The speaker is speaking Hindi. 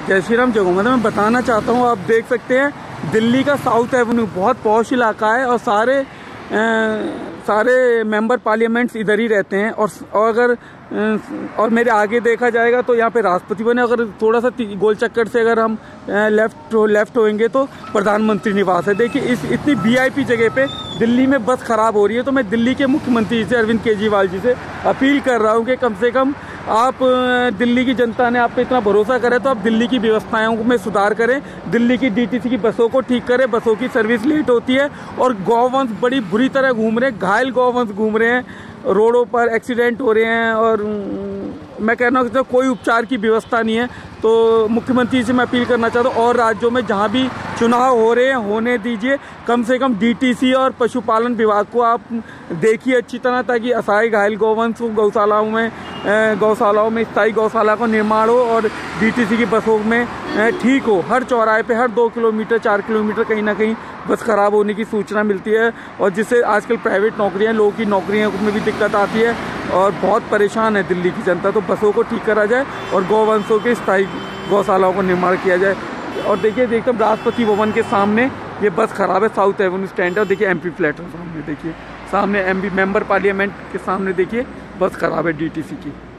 जय श्री राम, जय गौ माता। मैं बताना चाहता हूँ, आप देख सकते हैं दिल्ली का साउथ एवेन्यू बहुत पॉश इलाका है और सारे मेंबर पार्लियामेंट्स इधर ही रहते हैं। और मेरे आगे देखा जाएगा तो यहाँ पे राष्ट्रपति बने। अगर थोड़ा सा गोल चक्कर से अगर हम लेफ्ट होएंगे तो प्रधानमंत्री निवास है। देखिए इस इतनी वीआईपी जगह पे दिल्ली में बस खराब हो रही है। तो मैं दिल्ली के मुख्यमंत्री से अरविंद केजरीवाल जी से अपील कर रहा हूँ कि कम से कम आप, दिल्ली की जनता ने आप पे इतना भरोसा करे तो आप दिल्ली की व्यवस्थाओं में सुधार करें। दिल्ली की डीटीसी की बसों को ठीक करें। बसों की सर्विस लेट होती है और गौवंश बड़ी बुरी तरह घूम रहे हैं, घायल गौवंश घूम रहे हैं, रोडों पर एक्सीडेंट हो रहे हैं और मैं कह रहा हूँ कि कोई उपचार की व्यवस्था नहीं है। तो मुख्यमंत्री से मैं अपील करना चाहता हूँ और राज्यों में जहाँ भी चुनाव हो रहे हैं होने दीजिए। कम से कम डीटीसी और पशुपालन विभाग को आप देखिए अच्छी तरह, ताकि असहाय घायल गौवंश गौशालाओं में स्थायी गौशाला का निर्माण हो और डीटीसी की बसों में ठीक हो। हर चौराहे पे हर 2 किलोमीटर 4 किलोमीटर कहीं ना कहीं बस खराब होने की सूचना मिलती है और जिससे आजकल प्राइवेट नौकरियां, लोगों की नौकरियों में भी दिक्कत आती है और बहुत परेशान है दिल्ली की जनता। तो बसों को ठीक करा जाए और गौवंशों के स्थायी गौशालाओं का निर्माण किया जाए। और देखिए एकदम राष्ट्रपति भवन के सामने ये बस खराब है, साउथ एवेन्यू स्टैंड है। और देखिए एमपी फ्लैट है सामने, देखिए सामने एमपी मेंबर पार्लियामेंट के सामने देखिए बस खराब है डीटीसी की।